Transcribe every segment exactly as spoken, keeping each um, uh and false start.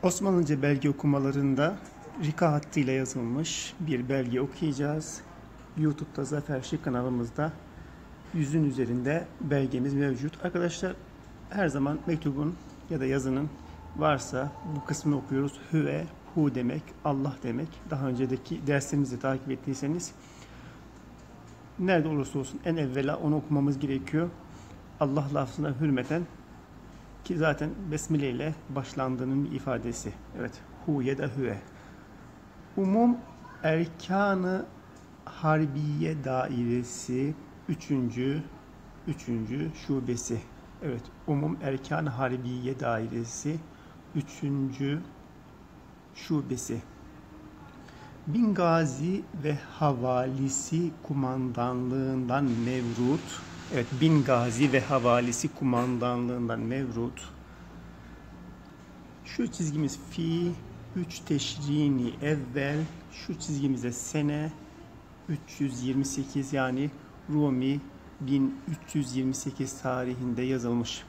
Osmanlıca belge okumalarında Rika hattıyla yazılmış bir belge okuyacağız. YouTube'da Zafer Şık kanalımızda yüzün üzerinde belgemiz mevcut. Arkadaşlar her zaman mektubun ya da yazının varsa bu kısmını okuyoruz. Hüve, hu demek, Allah demek. Daha önceki derslerimizi takip ettiyseniz nerede olursa olsun en evvela onu okumamız gerekiyor. Allah lafzına hürmeten, ki zaten besmele ile başlandığının ifadesi. Evet, hu ya da hüve. Umum Erkan-ı Harbiye Dairesi üçüncü üçüncü şubesi. Evet, Umum Erkan-ı Harbiye Dairesi üçüncü şubesi. Bingazi ve Havalisi Kumandanlığından Mevrut. Evet, Bingazi ve Havalisi Kumandanlığından Mevrut. Şu çizgimiz fi üç teşrini evvel, şu çizgimize sene üç yüz yirmi sekiz, yani Rumi bin üç yüz yirmi sekiz tarihinde yazılmış.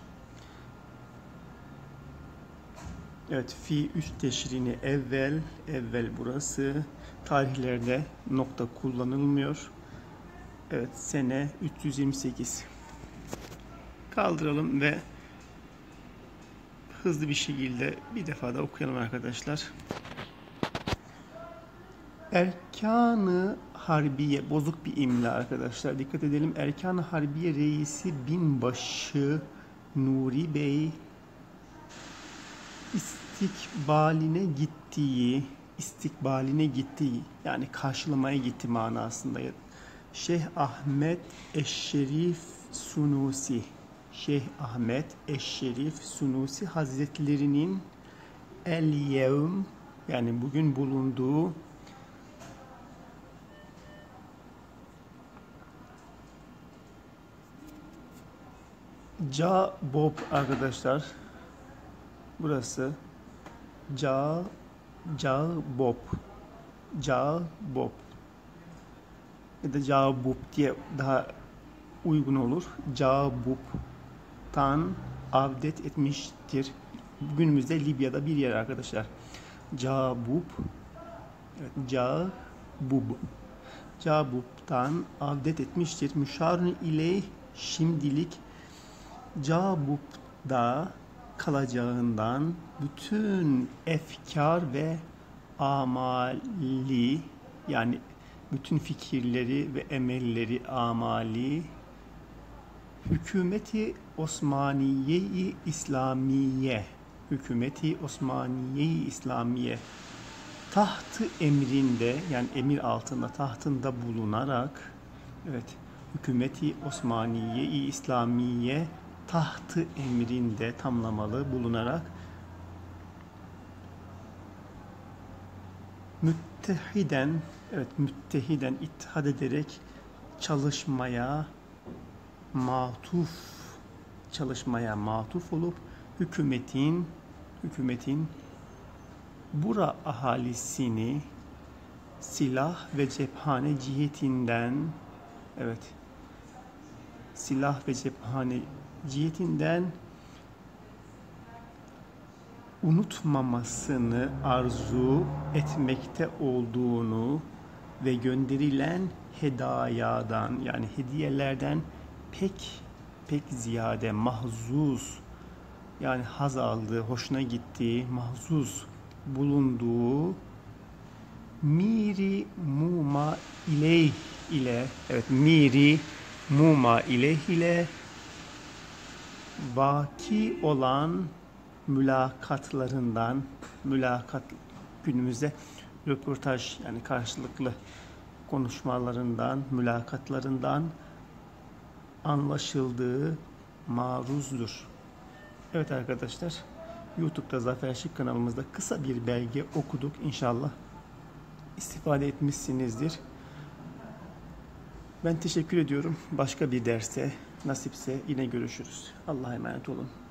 Evet, fi üç teşrini evvel, evvel burası. Tarihlerde nokta kullanılmıyor. Evet, sene üç yüz yirmi sekiz. Kaldıralım ve hızlı bir şekilde bir defa da okuyalım arkadaşlar. Erkan-ı Harbiye, bozuk bir imla arkadaşlar. Dikkat edelim. Erkan-ı Harbiye Reisi Binbaşı Nuri Bey istikbaline gittiği, istikbaline gittiği yani karşılamaya gitti manasında. Şeyh Ahmet Eşşerif Sunusi, Şeyh Ahmet Eşşerif Sunusi Hazretlerinin el yevm, yani bugün bulunduğu Ca Bob arkadaşlar. Burası Ca Ca Bob. Ca Bob. Ya da Cabub diye daha uygun olur. Cabub'tan avdet etmiştir. Günümüzde Libya'da bir yer arkadaşlar. Cabub. Evet, Cabub. Cabub'tan avdet etmiştir. Müşarun ile şimdilik Cabub'da kalacağından bütün efkar ve amali, yani bütün fikirleri ve emelleri, amali Hükümeti Osmaniye-i İslamiye Hükümeti Osmaniye-i İslamiye tahtı emrinde, yani emir altında, tahtında bulunarak, evet, Hükümeti Osmaniye-i İslamiye tahtı emrinde tamlamalı bulunarak müttehiden, evet, müttehiden ittihad ederek çalışmaya matuf çalışmaya matuf olup hükümetin hükümetin bura ahalisini silah ve cephane cihetinden, evet, silah ve cephane cihetinden unutmamasını arzu etmekte olduğunu ve gönderilen hedayadan, yani hediyelerden pek pek ziyade mahzuz, yani haz aldığı, hoşuna gittiği, mahzuz bulunduğu miri muma ileyh ile, evet, miri muma ileyh ile vaki olan mülakatlarından, mülakat günümüzde röportaj, yani karşılıklı konuşmalarından, mülakatlarından anlaşıldığı maruzdur. Evet arkadaşlar, YouTube'da Zafer Şık kanalımızda kısa bir belge okuduk. İnşallah istifade etmişsinizdir. Ben teşekkür ediyorum. Başka bir derste nasipse yine görüşürüz. Allah'a emanet olun.